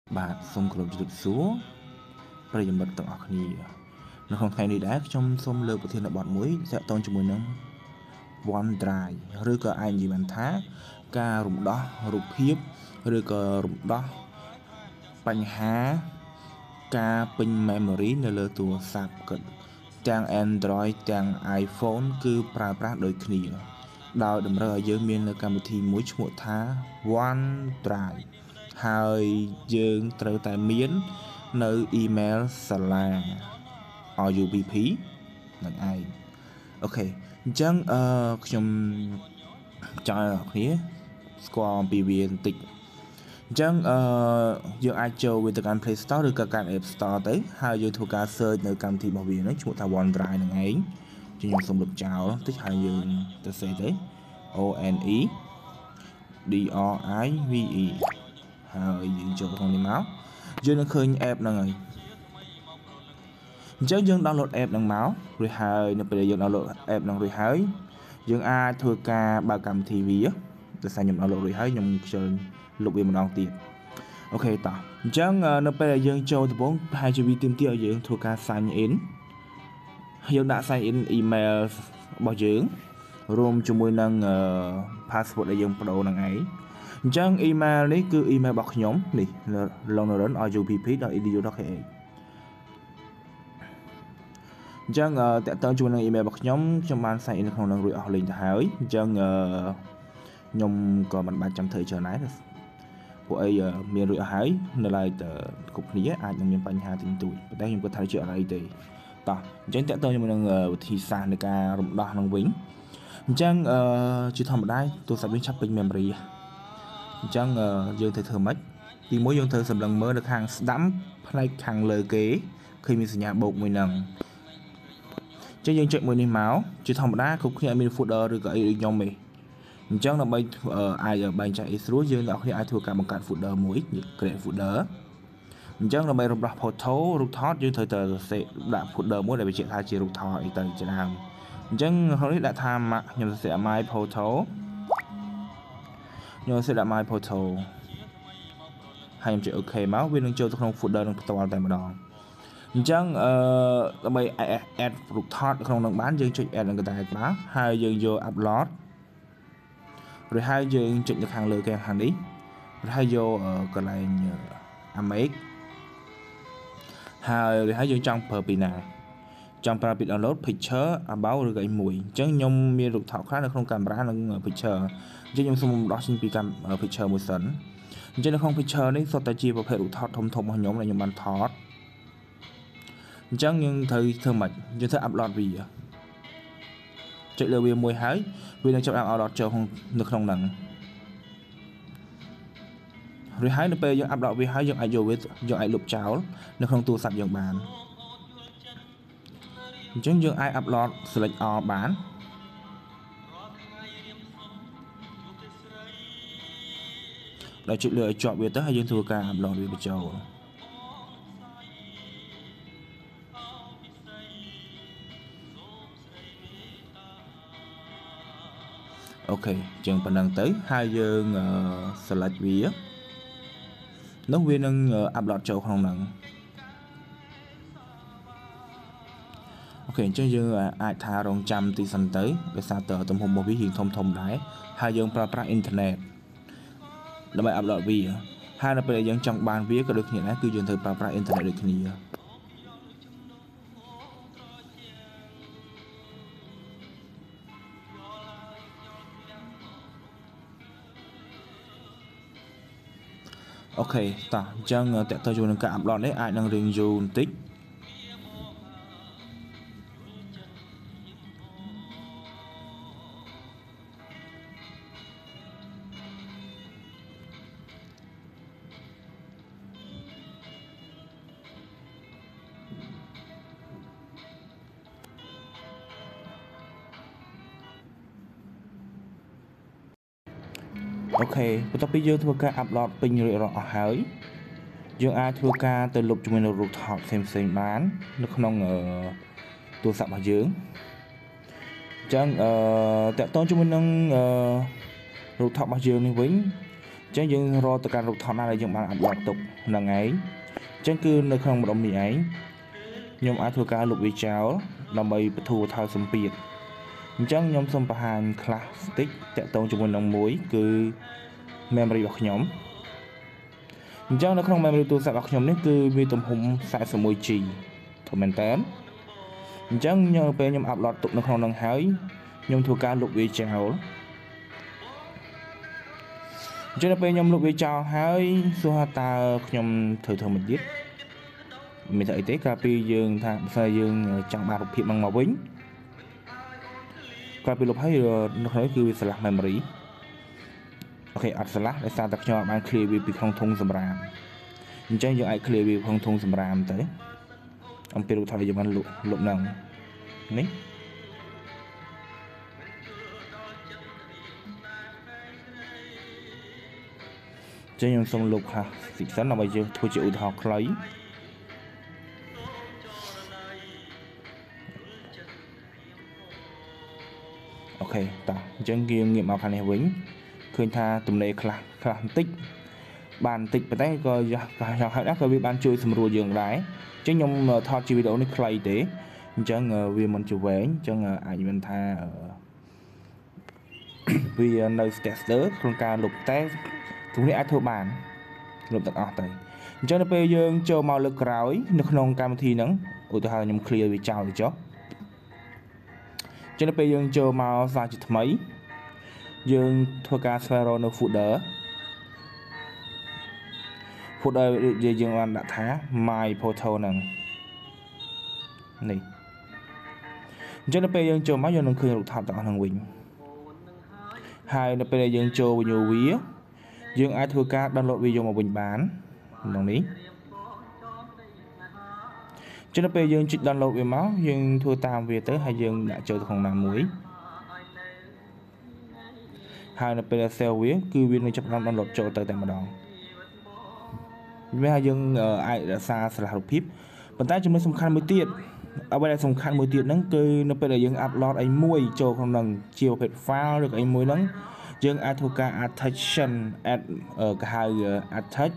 បាទសូមគោរពជម្រាបសួរប្រិយមិត្តទាំងអស់គ្នានៅក្នុងថ្ងៃនេះដែរខ្ញុំសូមលើកប្រធានបទមួយទាក់ទងជាមួយនឹង OneDrive ឬក៏អាចនិយាយបានថាការរំដោះរូបភាពឬក៏រំដោះបញ្ហាការពេញ memory នៅលើទូរស័ព្ទក៏ទាំង Android ទាំង iPhone គឺប្រើប្រាស់ដូចគ្នាដោយតម្រូវឲ្យយើងមាននៅកម្មវិធីមួយឈ្មោះថា OneDrive ហើយយើងត្រូវតែមាននៅ email សាលា RUBP នឹងឯងអូខេអញ្ចឹងខ្ញុំចង់ឲ្យអ្នកគ្នាស្គាល់អំពីវាបន្តិចអញ្ចឹងយើងអាចចូលវាទៅកាន់ Play Store ឬក៏កាន់ App Store ទៅហើយយើងធ្វើការ search នៅកម្មវិធីរបស់វាហ្នឹងឈ្មោះថា OneDrive នឹងឯងខ្ញុំសូមលុបចោលតិចហើយយើងទៅសេទៅ ONEDRIVE ហើយយើងចូលក្នុងនេះមកយើងនឹងឃើញ app ហ្នឹងហើយអញ្ចឹងយើង download app ហ្នឹងមករួចហើយនៅពេលយើង download app ហ្នឹងរួចហើយយើងអាចធ្វើការបើកកម្មវិធីវាដោយសារខ្ញុំ download រួចហើយខ្ញុំខ្ជិលលុបវាម្ដងទៀតអូខេតោះអញ្ចឹងនៅពេលដែលយើងចូលដំបូងប្រហែលជាវាទាមទារឲ្យយើងធ្វើការ sign in យើងដាក់ sign in email របស់យើងរួមជាមួយនឹង password ដែលយើងបដូរនឹងឯងអញ្ចឹង email នេះគឺ email របស់ខ្ញុំនេះ lonerin@rupp.edu.kh អញ្ចឹងតើតើជាមួយនឹង email របស់ខ្ញុំបាន sign in ក្នុងនឹងរួចអស់លេងទៅហើយអញ្ចឹងខ្ញុំក៏មិនបាច់ចាំធ្វើច្រើនដែរពួកអីមានរួចអស់ហើយនៅឡើយតែគ្រប់គ្នាអាចនឹងមានបញ្ហាតិចតួចប៉ុន្តែខ្ញុំគិតថាជាអីទេតោះអញ្ចឹងតើតើជាមួយនឹងវិធីសាស្ត្រនៃការរំដោះនឹងវិញអញ្ចឹងជាធម្មតាទូរស័ព្ទយើងឆាប់ពេញ memory អញ្ចឹងយើងត្រូវធ្វើម៉េចទីមួយយើងត្រូវសម្លឹងមើលនៅខាងស្ដាំផ្នែកខាងលើគេឃើញមានសញ្ញាបូកមួយហ្នឹងអញ្ចឹងយើងចុចមួយនេះមកជាធម្មតាគ្រប់គ្នាមាន folder ឬក៏អីដូចខ្ញុំទេអញ្ចឹងដើម្បីអាចបែងចែកអីស្រួលយើងអ្នកគ្នាអាចធ្វើការបង្កើត folder មួយ create folder អញ្ចឹងដើម្បីរំដោះ photo រូបថតយើងត្រូវតែដាក់ folder មួយដែលបញ្ជាក់ថាជារូបថតអីទៅជាដើមអញ្ចឹងក្នុងនេះដាក់ថាខ្ញុំសរសេរ my photo ខ្ញុំសរសេរដាក់ my photo ហើយខ្ញុំចុច OK មកវានឹងចូលទៅក្នុង folder នឹងផ្ទាល់តែម្ដងអញ្ចឹងដើម្បី add រូបថតក្នុងនឹងបានយើងចុច add នឹងកណ្ដាលមកហើយយើងយក upload រួចហើយយើងចុចនៅខាងលើខាងនេះរួចហើយយកកន្លែង image ហើយយើងចង់ប្រើពីណាចង់ប្រើពី download picture about ឬក៏អីមួយអញ្ចឹងខ្ញុំមានរូបថតខ្លះនៅក្នុងកាមេរ៉ានិង picture អញ្ចឹងខ្ញុំសូមដោះចេញពី picture មួយសិនអញ្ចឹងនៅក្នុង picture នេះសុទ្ធតែជាប្រភេទរូបថតធំៗរបស់ខ្ញុំដែលខ្ញុំបានថតអញ្ចឹងយើងត្រូវធ្វើម៉េចយើងត្រូវ upload វាចុចលើវាមួយហើយវានឹងចាប់ដាក់ upload ចូលនៅក្នុងហ្នឹងរួចហើយនៅពេលយើង upload វាហើយយើងអាចយកវាយើងអាចលុបចោលនៅក្នុងទូរស័ព្ទយើងបានអញ្ចឹងយើងអាច upload select all បានដល់ចុចលើឲ្យជាប់វាទៅហើយយើងធ្វើការ upload វាបញ្ចូលអូខេអញ្ចឹងប៉ុណ្ណឹងទៅហើយយើង select វានោះវានឹង upload ចូលក្នុងហ្នឹងអូខេអញ្ចឹងយើងអាចថារងចាំទីសិនទៅដោយសារតើទំហំរបស់វារៀងធំដែរហើយយើងប្រើប្រាស់អ៊ីនធឺណិតដើម្បី upload វាហើយនៅពេលដែលយើងចង់បានវាក៏ដូចគ្នាដែរគឺយើងត្រូវប្រើប្រាស់អ៊ីនធឺណិតដូចគ្នាអូខេតោះអញ្ចឹងតើតើជាមួយនឹងការ upload នេះអាចនឹងរៀងយូរបន្តិចអូខេបន្ទាប់ពីយើងធ្វើការ upload ពេញរួចរាល់អស់ហើយយើងអាចធ្វើការទៅលុបជាមួយនឹងរូបថតផ្សេងៗបាននៅក្នុងទូរស័ព្ទរបស់យើងអញ្ចឹងតើតើជាមួយនឹងរូបថតរបស់យើងនេះវិញអញ្ចឹងយើងរកទៅកាន់រូបថតណាដែលយើងបាន upload ទុក năng ấy chẳng cứ nơi không một ông này ấy nhóm ai thua ca lục vi cháu làm bày thua thao xâm biệt chẳng nhóm xâm bà hàn classic tẹo tông cho một nông muối cứ memory bọc nhóm chẳng nó không memory tôi sẽ bọc nhóm này cứ vì tùm hùng sẽ sở môi trì thôi mình tén chẳng nhờ về nhóm áp lọt tụi nó không năng hái nhóm thua ca lục vi cháu cho nên nhóm lục vi cháu hái số ta nhóm thử mình biết mình thấy tế cà phê dương thang xe dương chẳng ba lục hiện bằng màu bính cà phê lục hay nó nói cứ sẽ là memory ok ắt sẽ là để sao tập cho bạn clear vì không thông sầm ram chẳng những ai clear vì không thông sầm ram tới ông phê lục thay cho bạn lục nòng ní cho những sông lục ha xịt sắn là bây giờ thôi chịu học lấy ok ta chẳng kia nghiệm vào khả này vĩnh khơi tha tụm này khá tích bàn tích bởi tay coi cho hãy đắc vì bạn chui xâm rùa dường đáy chứ nhóm thọt chi video này clay tế chẳng vì mình chụp vẽ chẳng ảnh mình tha vì nơi tester không ca lục test chúng này ai thua bàn lục tật ọt tới cho nên bây giờ cho màu lực ráo nó không cam thi nắng ủa tôi hai nhóm clear vì chào thì chó cho nên bây giờ cho màu ra chụp mấy dương thua ca sphero nó phụ đỡ về dương anh đã thá my photo nè này cho nên bây giờ cho máy vô nó khơi lục thảo tạo thằng Quỳnh hai là bây giờ cho nhiều vía dương ai thua ca download video mà bình bán đồng ý cho nên bây giờ chích download về máu dương thua tam về tới hai dương đã chơi thằng nào muối hai là bây giờ sale vía cứ viên này chấp năm download cho tới tại mà đòn với hai dương ai đã xa là học phíp bản tay chúng nó song khăn mới tiện ở đây song khăn mới tiện nắng cứ nó bây giờ dương upload anh muối cho không năng chiều phết file được anh muối nắng dương ai thua ca attention at cả hai attach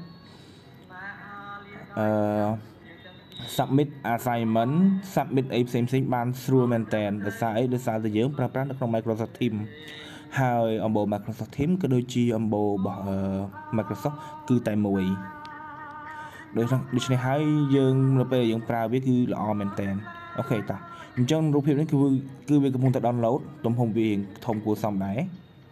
submit assignment submit ấy xem ban through maintain để sao từ dưỡng practice nó trong Microsoft Teams hai ông bộ Microsoft Teams có đôi chi ông bộ Microsoft cứ tại mùi đối này hai dương là bây giờ dương pra biết cứ là maintain ok ta trongรูป này cứ việc công tác download tôm hồng viện thông của xong đấy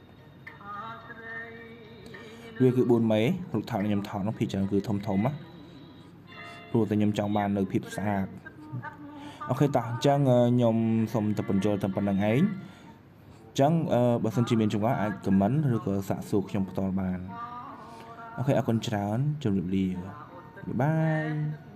việc cứ buồn mấy lục thảo này nhầm thảo nó thì chẳng cứ thông á rồi tại nhầm trong bàn được phép sạc ok ta chẳng nhom xong tập phần tập phần đằng ấy chẳng bà sân chỉ miền trong đó ai comment rồi có xạ sụp trong toàn bàn ok con chào chào bye bye